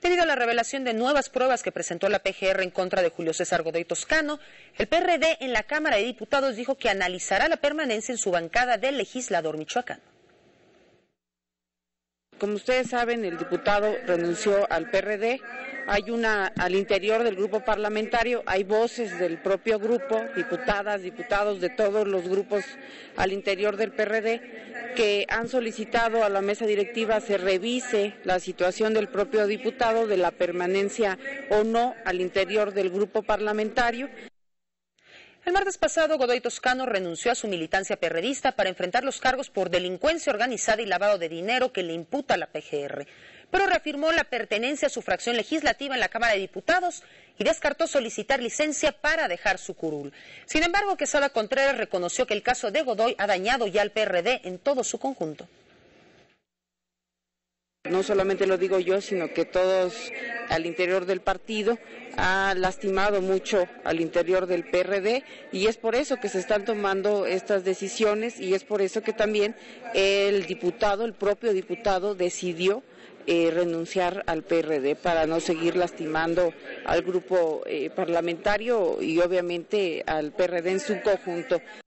Debido a la revelación de nuevas pruebas que presentó la PGR en contra de Julio César Godoy Toscano, el PRD en la Cámara de Diputados dijo que analizará la permanencia en su bancada del legislador michoacano. Como ustedes saben, el diputado renunció al PRD. Al interior del grupo parlamentario, hay voces del propio grupo, diputadas, diputados de todos los grupos al interior del PRD, que han solicitado a la mesa directiva se revise la situación del propio diputado, de la permanencia o no al interior del grupo parlamentario. El martes pasado, Godoy Toscano renunció a su militancia perredista para enfrentar los cargos por delincuencia organizada y lavado de dinero que le imputa la PGR, pero reafirmó la pertenencia a su fracción legislativa en la Cámara de Diputados y descartó solicitar licencia para dejar su curul. Sin embargo, Quesada Contreras reconoció que el caso de Godoy ha dañado ya al PRD en todo su conjunto. No solamente lo digo yo, sino que todos al interior del partido ha lastimado mucho al interior del PRD y es por eso que se están tomando estas decisiones y es por eso que también el propio diputado decidió renunciar al PRD para no seguir lastimando al grupo parlamentario y obviamente al PRD en su conjunto.